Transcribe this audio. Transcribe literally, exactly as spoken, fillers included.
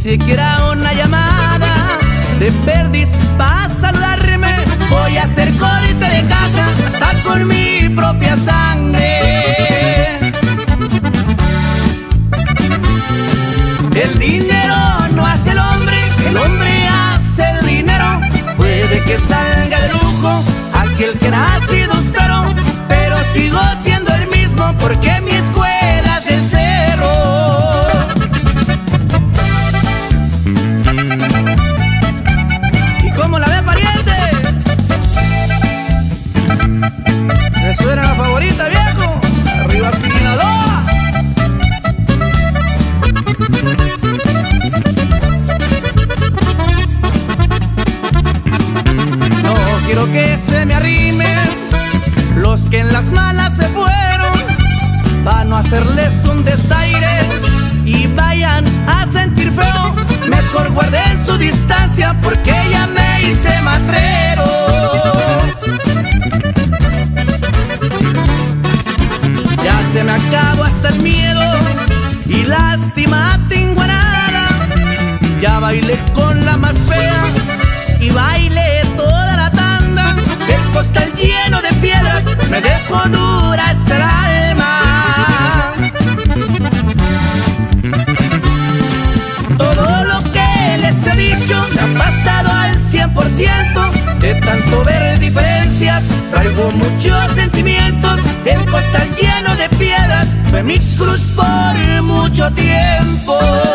siquiera una llamada de perdiz para saludarme. Voy a hacer corte de caja hasta con mi propia sangre. El dinero no hace el hombre, el hombre hace el dinero. Puede que salga de lujo aquel que nace austero, pero sigo siendo el mismo porque mi escuela es del cerro. ¿Y cómo la ve, pariente? Eso era la favorita, viejo. Arriba Sinaloa. No quiero que se me arrimen los que en las malas se fueron, para no hacerles un desaire y vayan a sentir feo. Mejor guarden su distancia porque ya me hice matrero. Ya se me acabó hasta el miedo y lástima tengo a nada. Ya bailé con la más fea y bailé toda la tanda. El costal lleno de piedras me dejó dura hasta el alma. Todo lo que les he dicho me ha pasado al cien por ciento. De tanto ver diferencias traigo muchos sentimientos. El costal lleno de piedras fue mi cruz por mucho tiempo.